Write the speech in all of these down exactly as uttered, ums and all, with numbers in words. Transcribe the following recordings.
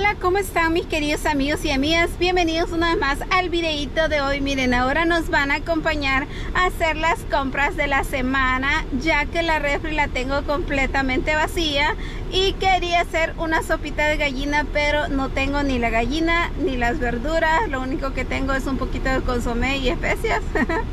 Hola, ¿cómo están mis queridos amigos y amigas? Bienvenidos una vez más al videito de hoy. Miren, ahora nos van a acompañar a hacer las compras de la semana, ya que la refri la tengo completamente vacía y quería hacer una sopita de gallina, pero no tengo ni la gallina ni las verduras. Lo único que tengo es un poquito de consomé y especias.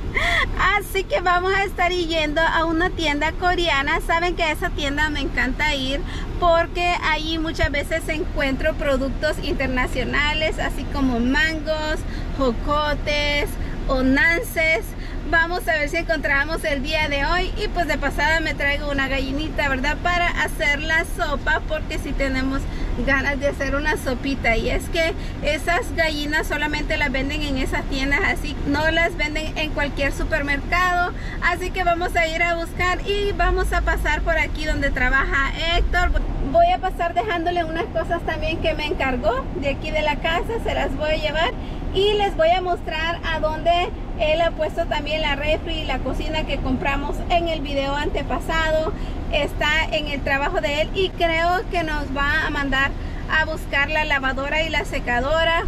Así que vamos a estar yendo a una tienda coreana. Saben que a esa tienda me encanta ir porque allí muchas veces encuentro productos internacionales, así como mangos, jocotes o nances. Vamos a ver si encontramos el día de hoy y pues de pasada me traigo una gallinita, ¿verdad? Para hacer la sopa, porque si tenemos ganas de hacer una sopita. Y es que esas gallinas solamente las venden en esas tiendas, así no las venden en cualquier supermercado. Así que vamos a ir a buscar y vamos a pasar por aquí donde trabaja Héctor. Voy a pasar dejándole unas cosas también que me encargó de aquí de la casa, se las voy a llevar. Y les voy a mostrar a dónde él ha puesto también la refri y la cocina que compramos en el video antepasado. Está en el trabajo de él y creo que nos va a mandar a buscar la lavadora y la secadora.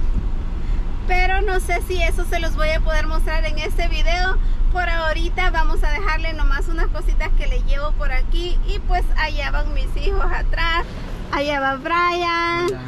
Pero no sé si eso se los voy a poder mostrar en este video. Por ahorita vamos a dejarle nomás unas cositas que le llevo por aquí. Y pues allá van mis hijos atrás. Allá va Brian. Hola.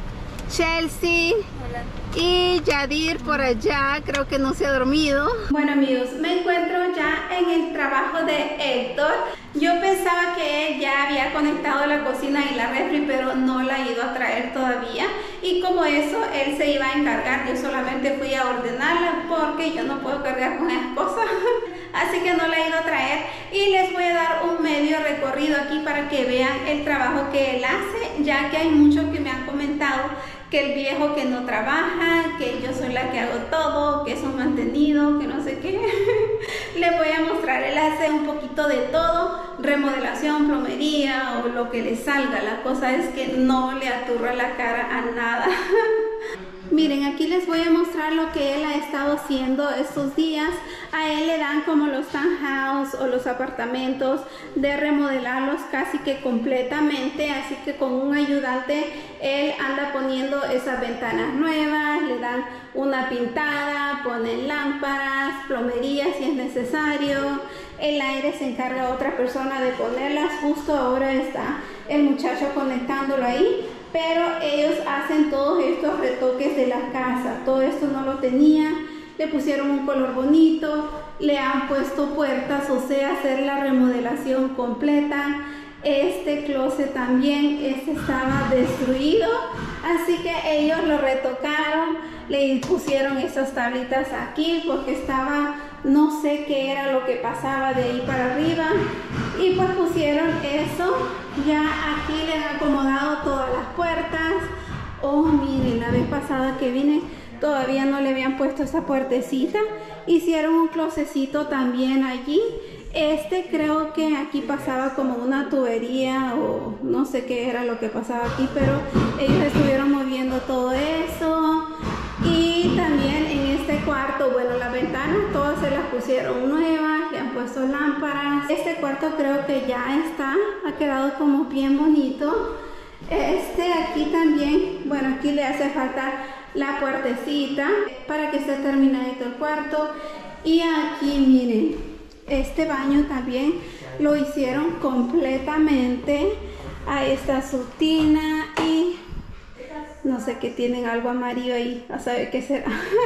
Chelsea. Hola. Y Yadir por allá, creo que no se ha dormido. Bueno amigos, me encuentro ya en el trabajo de Héctor. Yo pensaba que él ya había conectado la cocina y la refri, pero no la ha ido a traer todavía. Y como eso, él se iba a encargar. Yo solamente fui a ordenarla porque yo no puedo cargar con esas cosas. Así que no la he ido a traer. Y les voy a dar un medio recorrido aquí para que vean el trabajo que él hace, ya que hay muchos que me han comentado que el viejo que no trabaja, que yo soy la que hago todo, que es un mantenido, que no sé qué. Les voy a mostrar, él hace un poquito de todo, remodelación, plomería o lo que le salga. La cosa es que no le aturra la cara a nada. Miren, aquí les voy a mostrar lo que él ha estado haciendo estos días. A él le dan como los townhouse o los apartamentos de remodelarlos casi que completamente. Así que con un ayudante él anda poniendo esas ventanas nuevas, le dan una pintada, ponen lámparas, plomería si es necesario. El aire se encarga otra persona de ponerlas. Justo ahora está el muchacho conectándolo ahí. Pero ellos hacen todos estos retoques de la casa. Todo esto no lo tenía. Le pusieron un color bonito. Le han puesto puertas, o sea, hacer la remodelación completa. Este closet también, este estaba destruido. Así que ellos lo retocaron. Le pusieron esas tablitas aquí porque estaba, no sé qué era lo que pasaba de ahí para arriba. Y pues pusieron eso. Ya aquí le han acomodado todas las puertas. Oh, miren, la vez pasada que vine todavía no le habían puesto esa puertecita. Hicieron un closecito también allí. Este creo que aquí pasaba como una tubería o no sé qué era lo que pasaba aquí, pero ellos estuvieron moviendo todo eso. Y también en este cuarto, bueno, las ventanas todas se las pusieron nuevas, le han puesto lámparas. Este cuarto creo que ya está, ha quedado como bien bonito. Este aquí también, bueno, aquí le hace falta la puertecita para que esté terminadito el cuarto. Y aquí miren, este baño también lo hicieron completamente. Ahí está su tina y no sé qué, tienen algo amarillo ahí, a saber qué será.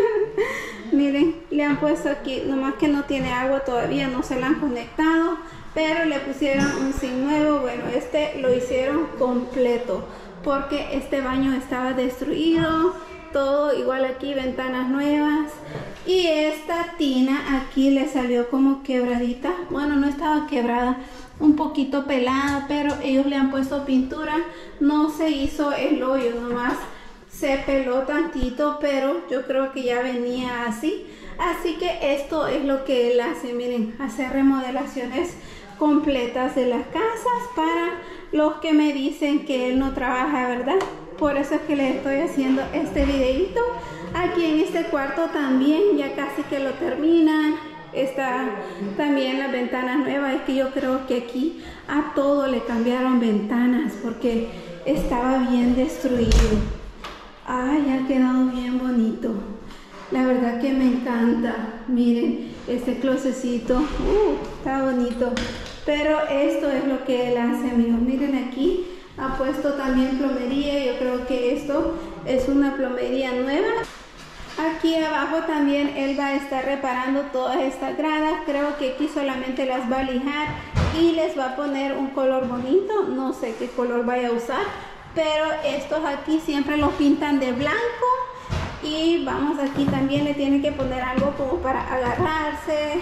Miren, le han puesto aquí, nomás que no tiene agua todavía, no se la han conectado, pero le pusieron un zinc nuevo. Bueno, este lo hicieron completo porque este baño estaba destruido. Todo igual aquí, ventanas nuevas. Y esta tina aquí le salió como quebradita. Bueno, no estaba quebrada, un poquito pelada, pero ellos le han puesto pintura. No se hizo el hoyo, nomás se peló tantito, pero yo creo que ya venía así. Así que esto es lo que él hace. Miren, hacer remodelaciones completas de las casas para los que me dicen que él no trabaja, ¿verdad? Por eso es que les estoy haciendo este videito. Aquí en este cuarto también ya casi que lo terminan. Está también las ventanas nuevas. Es que yo creo que aquí a todo le cambiaron ventanas porque estaba bien destruido. Ay, ha quedado bien bonito. La verdad que me encanta. Miren, este closecito, uh, está bonito. Pero esto es lo que él hace, amigos. Miren aquí, ha puesto también plomería. Yo creo que esto es una plomería nueva. Aquí abajo también él va a estar reparando todas estas gradas. Creo que aquí solamente las va a lijar y les va a poner un color bonito. No sé qué color vaya a usar, pero estos aquí siempre los pintan de blanco. Y vamos, aquí también le tiene que poner algo como para agarrarse.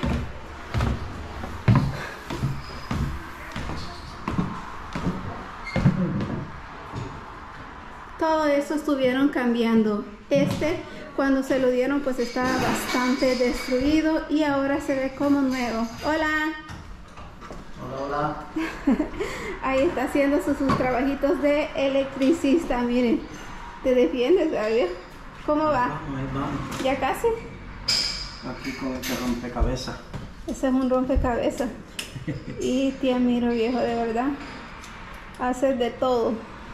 Todo eso estuvieron cambiando. Este, cuando se lo dieron, pues estaba bastante destruido y ahora se ve como nuevo. Hola. Hola, hola. Ahí está haciendo sus, sus trabajitos de electricista. Miren, te defiendes, ¿sabes? ¿Cómo va? Ahí vamos. ¿Ya casi? Aquí con este rompecabezas. Ese es un rompecabezas. Y te admiro, viejo, de verdad. Haces de todo.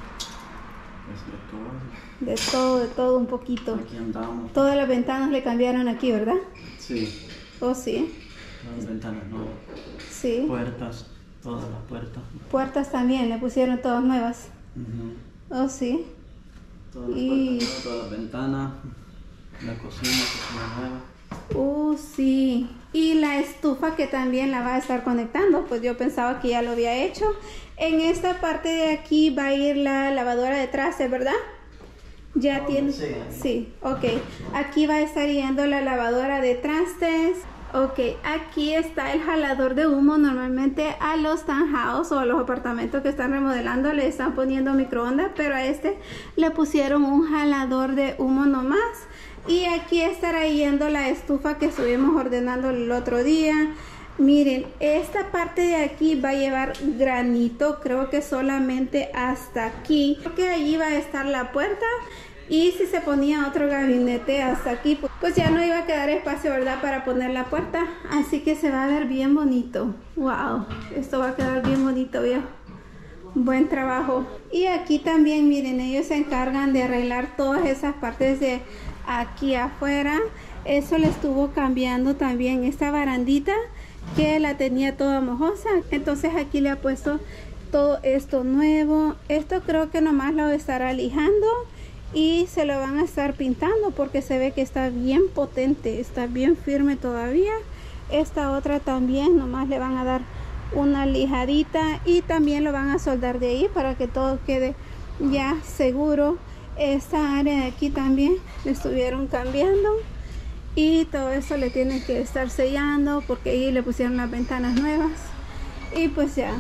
Es de todo. De todo, de todo un poquito. Aquí andamos. Todas las ventanas le cambiaron aquí, ¿verdad? Sí. Oh, sí. Las ventanas nuevas. Sí. Puertas. Todas las puertas. Puertas también, le pusieron todas nuevas. Uh-huh. Oh, sí. Todas las Y... puertas nuevas, todas las ventanas. La cocina, cocina nueva. Oh, sí. Y la estufa que también la va a estar conectando, pues yo pensaba que ya lo había hecho. En esta parte de aquí va a ir la lavadora de trastes, ¿verdad? Ya Oh, tiene... sí. Sí, ok. Aquí va a estar yendo la lavadora de trastes. Ok, aquí está el jalador de humo. Normalmente a los townhouse o a los apartamentos que están remodelando le están poniendo microondas, pero a este le pusieron un jalador de humo nomás. Y aquí estará yendo la estufa que estuvimos ordenando el otro día. Miren, esta parte de aquí va a llevar granito, creo que solamente hasta aquí. Creo que allí va a estar la puerta. Y si se ponía otro gabinete hasta aquí, pues ya no iba a quedar espacio, ¿verdad?, para poner la puerta. Así que se va a ver bien bonito. Wow, esto va a quedar bien bonito, viejo. Buen trabajo. Y aquí también, miren, ellos se encargan de arreglar todas esas partes de aquí afuera. Eso le estuvo cambiando también esta barandita que la tenía toda mojosa. Entonces aquí le ha puesto todo esto nuevo. Esto creo que nomás lo estará lijando y se lo van a estar pintando porque se ve que está bien potente, está bien firme todavía. Esta otra también nomás le van a dar una lijadita y también lo van a soldar de ahí para que todo quede ya seguro. Esta área de aquí también le estuvieron cambiando y todo eso le tiene que estar sellando porque ahí le pusieron las ventanas nuevas. Y pues ya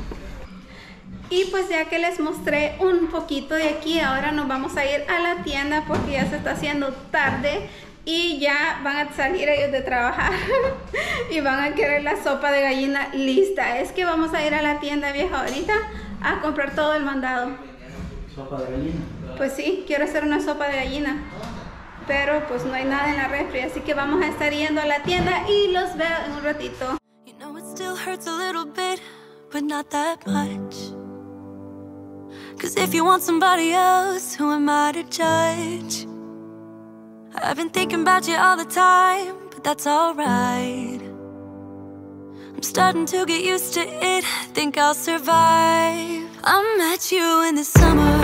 Y pues ya que les mostré un poquito de aquí, ahora nos vamos a ir a la tienda porque ya se está haciendo tarde y ya van a salir ellos de trabajar y van a querer la sopa de gallina lista. Es que vamos a ir a la tienda, vieja, ahorita a comprar todo el mandado. ¿Sopa de gallina? Pues sí, quiero hacer una sopa de gallina, pero pues no hay nada en la refri, así que vamos a estar yendo a la tienda y los veo en un ratito. You know it still hurts a little bit, but not that much. Cause if you want somebody else, who am I to judge? I've been thinking about you all the time, but that's alright. I'm starting to get used to it, think I'll survive. I met you in the summer.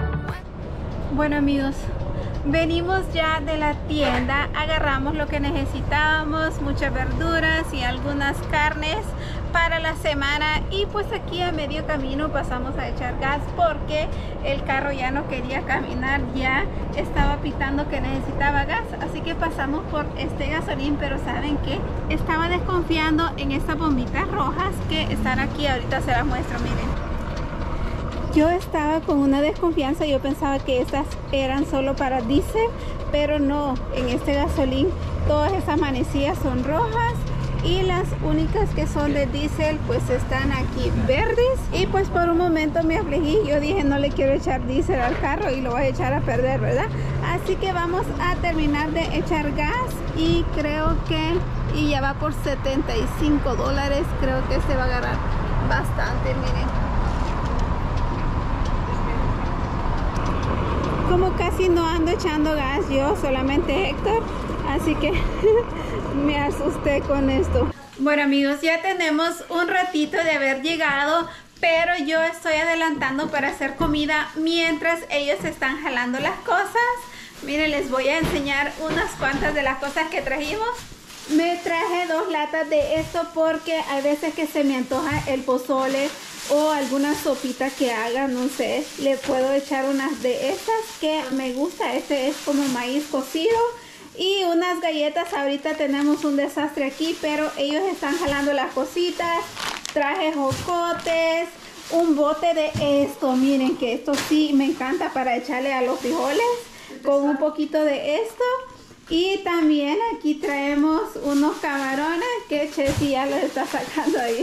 Bueno, amigos, venimos ya de la tienda, agarramos lo que necesitábamos, muchas verduras y algunas carnes para la semana. Y pues aquí a medio camino pasamos a echar gas porque el carro ya no quería caminar, ya estaba pitando que necesitaba gas, así que pasamos por este gasolín. Pero saben que estaba desconfiando en estas bombitas rojas que están aquí, ahorita se las muestro. Miren, yo estaba con una desconfianza, yo pensaba que estas eran solo para diésel, pero no, en este gasolín todas esas manecillas son rojas y las únicas que son de diésel pues están aquí verdes. Y pues por un momento me afligí, yo dije no le quiero echar diésel al carro y lo voy a echar a perder, ¿verdad? Así que vamos a terminar de echar gas y creo que, y ya va por setenta y cinco dólares, creo que se va a agarrar bastante, miren. como casi no ando echando gas yo, solamente Héctor, así que me asusté con esto. Bueno amigos, ya tenemos un ratito de haber llegado, pero yo estoy adelantando para hacer comida mientras ellos están jalando las cosas. Miren, les voy a enseñar unas cuantas de las cosas que trajimos. Me traje dos latas de esto porque hay veces que se me antoja el pozole o alguna sopita que haga, no sé. Le puedo echar unas de estas que me gusta. Este es como maíz cocido. Y unas galletas. Ahorita tenemos un desastre aquí, pero ellos están jalando las cositas. Traje jocotes, un bote de esto. Miren que esto sí me encanta para echarle a los frijoles, con un poquito de esto. Y también aquí traemos unos camarones que Chessy ya los está sacando ahí.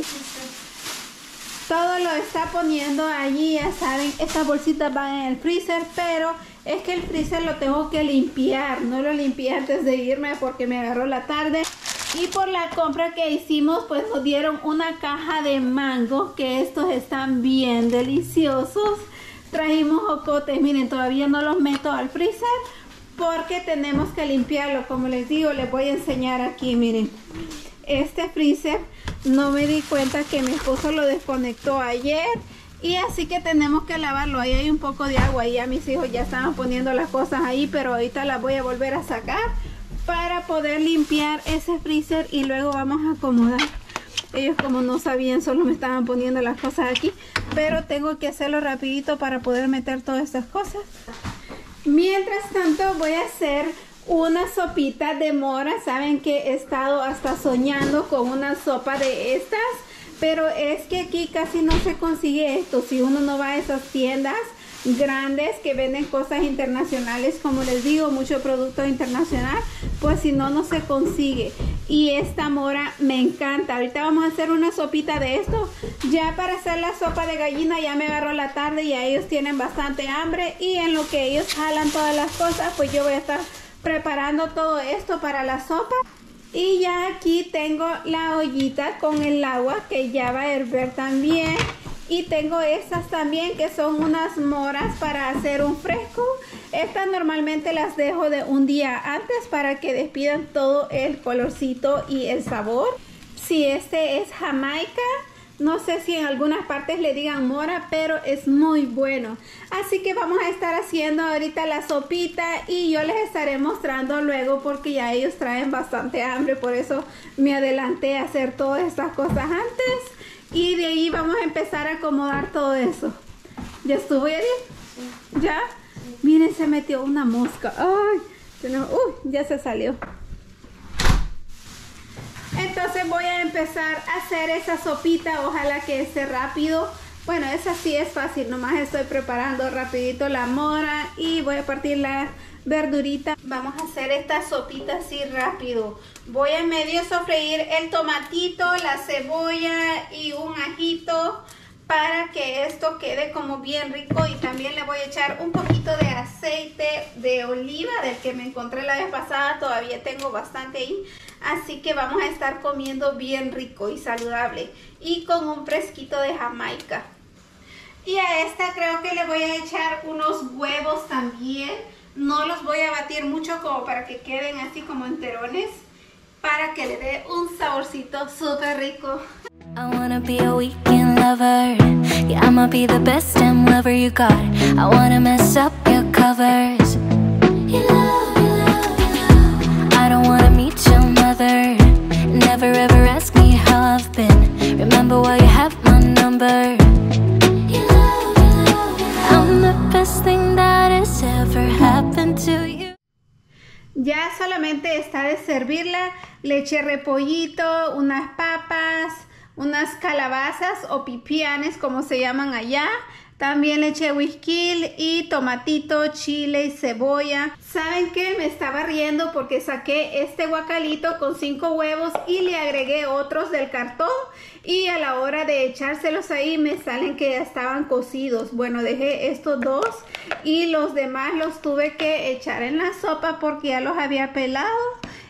Todo lo está poniendo allí, ya saben, estas bolsitas van en el freezer, pero es que el freezer lo tengo que limpiar. No lo limpié antes de irme porque me agarró la tarde. Y por la compra que hicimos, pues nos dieron una caja de mango, que estos están bien deliciosos. Trajimos jocotes, miren, todavía no los meto al freezer porque tenemos que limpiarlo. Como les digo, les voy a enseñar aquí, miren. Este freezer no me di cuenta que mi esposo lo desconectó ayer, y así que tenemos que lavarlo. Ahí hay un poco de agua y ya mis hijos ya estaban poniendo las cosas ahí, pero ahorita las voy a volver a sacar para poder limpiar ese freezer y luego vamos a acomodar. Ellos, como no sabían, solo me estaban poniendo las cosas aquí, pero tengo que hacerlo rapidito para poder meter todas estas cosas. Mientras tanto voy a hacer una sopita de mora. Saben que he estado hasta soñando con una sopa de estas, pero es que aquí casi no se consigue esto. Si uno no va a esas tiendas grandes que venden cosas internacionales, como les digo, mucho producto internacional, pues si no, no se consigue. Y esta mora me encanta. Ahorita vamos a hacer una sopita de esto. Ya para hacer la sopa de gallina ya me agarró la tarde y ya ellos tienen bastante hambre, y en lo que ellos jalan todas las cosas, pues yo voy a estar preparando todo esto para la sopa. Y ya aquí tengo la ollita con el agua que ya va a hervir también. Y tengo estas también, que son unas moras para hacer un fresco. Estas normalmente las dejo de un día antes para que despidan todo el colorcito y el sabor. Si este es Jamaica, no sé si en algunas partes le digan mora, pero es muy bueno. Así que vamos a estar haciendo ahorita la sopita y yo les estaré mostrando luego, porque ya ellos traen bastante hambre. Por eso me adelanté a hacer todas estas cosas antes. Y de ahí vamos a empezar a acomodar todo eso. ¿Ya estuvo, Yari? Sí. ¿Ya? Sí. Miren, se metió una mosca. ¡Ay! Tenemos... ¡Uy! Ya se salió. Entonces voy a empezar a hacer esa sopita. Ojalá que esté rápido. Bueno, esa sí es fácil. Nomás estoy preparando rapidito la mora y voy a partir la verdurita. Vamos a hacer esta sopita así rápido. Voy a medio sofreír el tomatito, la cebolla y un ajito para que esto quede como bien rico. Y también le voy a echar un poquito de aceite de oliva del que me encontré la vez pasada. Todavía tengo bastante ahí. Así que vamos a estar comiendo bien rico y saludable. Y con un fresquito de Jamaica. Y a esta creo que le voy a echar unos huevos también. No los voy a batir mucho, como para que queden así como enterones, para que le dé un saborcito súper rico. I wanna be a weekend lover. Yeah, I'ma be the best damn lover you got. I wanna mess up your covers. You love, you love, you love. I don't wanna meet your mother. Never ever ask me how I've been. Remember why you have my number. You love, you love, you love. I'm the best thing that has ever happened to you. Ya solamente está de servirla. Le eché repollito, unas papas, unas calabazas o pipianes, como se llaman allá. También le eché whisky y tomatito, chile y cebolla. ¿Saben qué? Me estaba riendo porque saqué este guacalito con cinco huevos y le agregué otros del cartón. Y a la hora de echárselos ahí me salen que ya estaban cocidos. Bueno, dejé estos dos y los demás los tuve que echar en la sopa porque ya los había pelado.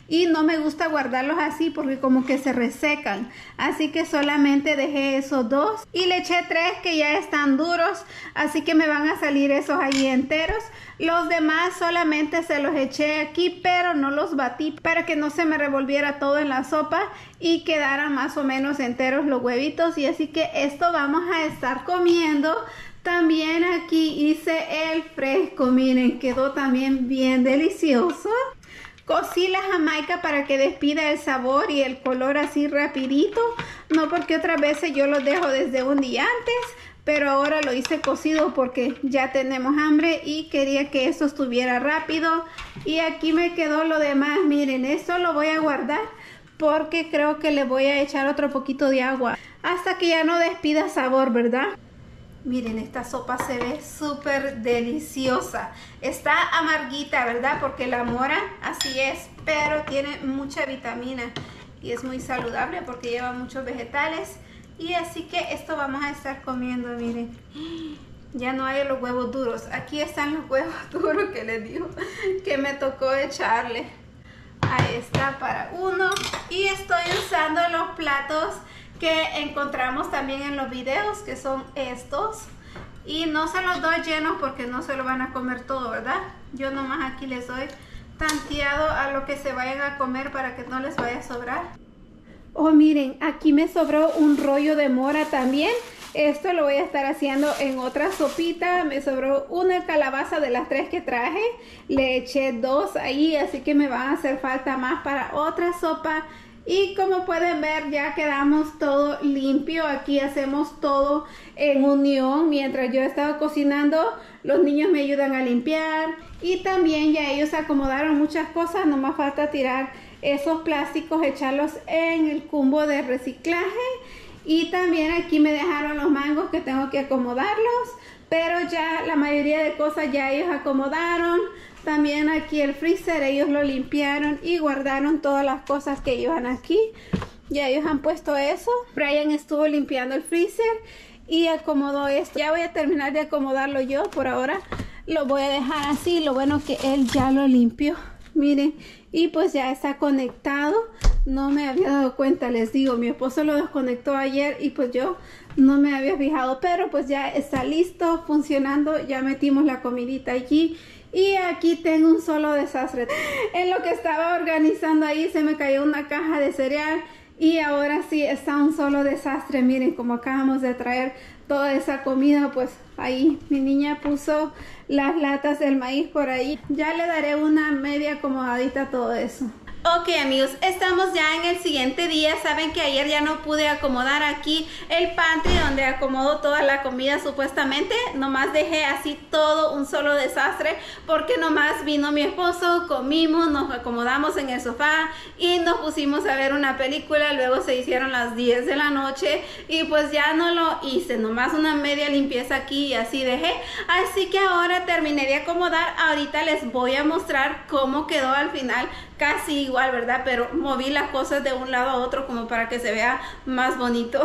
y no me gusta guardarlos así porque como que se resecan, así que solamente dejé esos dos y le eché tres que ya están duros, así que me van a salir esos ahí enteros. Los demás solamente se los eché aquí, pero no los batí para que no se me revolviera todo en la sopa y quedaran más o menos enteros los huevitos. Y así que esto vamos a estar comiendo. También aquí hice el fresco, miren, quedó también bien delicioso. Cocí la jamaica para que despida el sabor y el color así rapidito, no porque otras veces yo los dejo desde un día antes, pero ahora lo hice cocido porque ya tenemos hambre y quería que esto estuviera rápido. Y aquí me quedó lo demás, miren, esto lo voy a guardar porque creo que le voy a echar otro poquito de agua hasta que ya no despida sabor, ¿verdad? Miren, esta sopa se ve súper deliciosa. Está amarguita, ¿verdad? Porque la mora así es, pero tiene mucha vitamina y es muy saludable porque lleva muchos vegetales. Y así que esto vamos a estar comiendo, miren. Ya no hay los huevos duros. Aquí están los huevos duros que les digo que me tocó echarle. Ahí está para uno. Y estoy usando los platos que encontramos también en los videos, que son estos. Y no se los doy llenos porque no se lo van a comer todo, ¿verdad? Yo nomás aquí les doy tanteado a lo que se vayan a comer para que no les vaya a sobrar. Oh, miren, aquí me sobró un rollo de mora también. Esto lo voy a estar haciendo en otra sopita. Me sobró una calabaza de las tres que traje. Le eché dos ahí, así que me van a hacer falta más para otra sopa. Y como pueden ver, ya quedamos todo limpio. Aquí hacemos todo en unión. Mientras yo estaba cocinando, los niños me ayudan a limpiar. Y también ya ellos acomodaron muchas cosas. No más falta tirar esos plásticos, echarlos en el cumbo de reciclaje. Y también aquí me dejaron los mangos que tengo que acomodarlos, pero ya la mayoría de cosas ya ellos acomodaron. También aquí el freezer ellos lo limpiaron y guardaron todas las cosas que iban aquí. Ya ellos han puesto eso. Brian estuvo limpiando el freezer y acomodó esto. Ya voy a terminar de acomodarlo yo. Por ahora lo voy a dejar así. Lo bueno que él ya lo limpió, miren, y pues ya está conectado. No me había dado cuenta, les digo, mi esposo lo desconectó ayer y pues yo no me había fijado, pero pues ya está listo, funcionando. Ya metimos la comidita allí y aquí tengo un solo desastre. En lo que estaba organizando ahí se me cayó una caja de cereal y ahora sí está un solo desastre. Miren, como acabamos de traer toda esa comida, pues ahí mi niña puso las latas del maíz por ahí. Ya le daré una media acomodadita a todo eso. Ok, amigos, estamos ya en el siguiente día. Saben que ayer ya no pude acomodar aquí el pantry donde acomodo toda la comida supuestamente. Nomás dejé así todo un solo desastre porque nomás vino mi esposo, comimos, nos acomodamos en el sofá y nos pusimos a ver una película. Luego se hicieron las diez de la noche y pues ya no lo hice. Nomás una media limpieza aquí y así dejé. Así que ahora terminé de acomodar. Ahorita les voy a mostrar cómo quedó al final. Casi igual, ¿verdad? Pero moví las cosas de un lado a otro como para que se vea más bonito.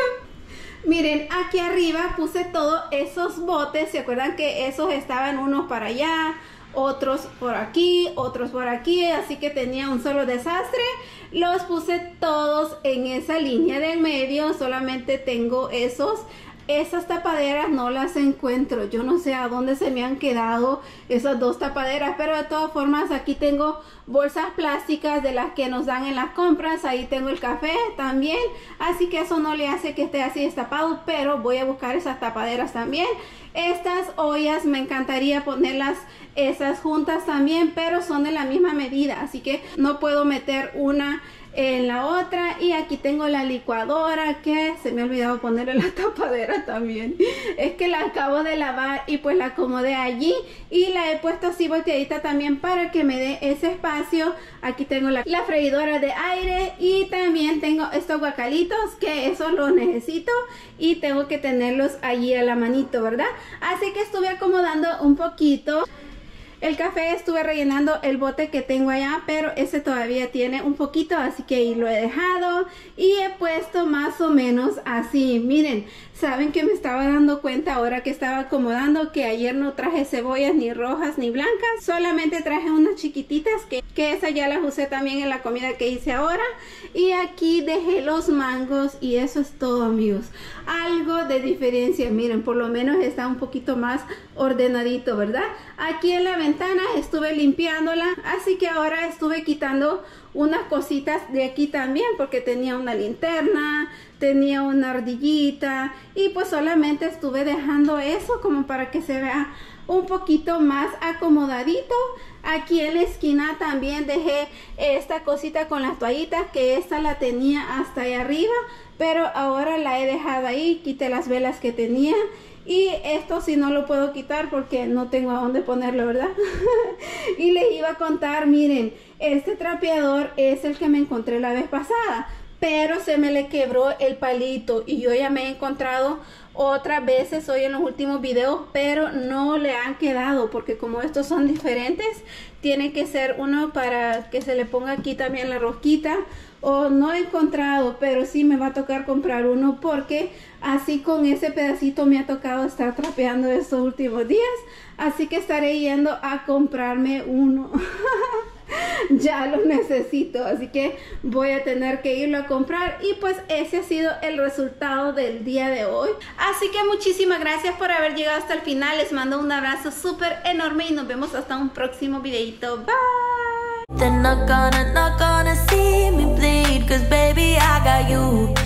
Miren, aquí arriba puse todos esos botes. ¿Se acuerdan que esos estaban unos para allá, otros por aquí, otros por aquí? Así que tenía un solo desastre. Los puse todos en esa línea del medio. Solamente tengo esos. Esas tapaderas no las encuentro. Yo no sé a dónde se me han quedado esas dos tapaderas, pero de todas formas aquí tengo bolsas plásticas de las que nos dan en las compras. Ahí tengo el café también, así que eso no le hace que esté así destapado, pero voy a buscar esas tapaderas también. Estas ollas me encantaría ponerlas esas juntas también, pero son de la misma medida, así que no puedo meter una en la otra. Y aquí tengo la licuadora que se me ha olvidado ponerle la tapadera también. Es que la acabo de lavar y pues la acomodé allí y la he puesto así volteadita también para que me dé ese espacio. Aquí tengo la, la freidora de aire y también tengo estos guacalitos que esos los necesito y tengo que tenerlos allí a la manito, ¿verdad? Así que estuve acomodando un poquito. El café estuve rellenando el bote que tengo allá, pero ese todavía tiene un poquito, así que ahí lo he dejado y he puesto más o menos así. Miren, saben que me estaba dando cuenta ahora que estaba acomodando que ayer no traje cebollas ni rojas ni blancas, solamente traje unas chiquititas que que esa ya las usé también en la comida que hice ahora. Y aquí dejé los mangos y eso es todo, amigos. Algo de diferencia, miren, por lo menos está un poquito más ordenadito, ¿verdad? Aquí en la ventana estuve limpiándola, así que ahora estuve quitando unas cositas de aquí también, porque tenía una linterna, tenía una ardillita y pues solamente estuve dejando eso como para que se vea un poquito más acomodadito. Aquí en la esquina también dejé esta cosita con las toallitas, que esta la tenía hasta ahí arriba, pero ahora la he dejado ahí. Quité las velas que tenía y esto sí no lo puedo quitar porque no tengo a dónde ponerlo, ¿verdad? Y les iba a contar, miren, este trapeador es el que me encontré la vez pasada, pero se me le quebró el palito y yo ya me he encontrado otras veces hoy en los últimos videos, pero no le han quedado porque como estos son diferentes, tiene que ser uno para que se le ponga aquí también la rosquita, o no he encontrado, pero sí me va a tocar comprar uno porque así con ese pedacito me ha tocado estar trapeando estos últimos días, así que estaré yendo a comprarme uno. Ya lo necesito, así que voy a tener que irlo a comprar. Y pues ese ha sido el resultado del día de hoy. Así que muchísimas gracias por haber llegado hasta el final. Les mando un abrazo súper enorme y nos vemos hasta un próximo videito. Bye. They're not gonna, not gonna see me bleed, 'cause baby I got you.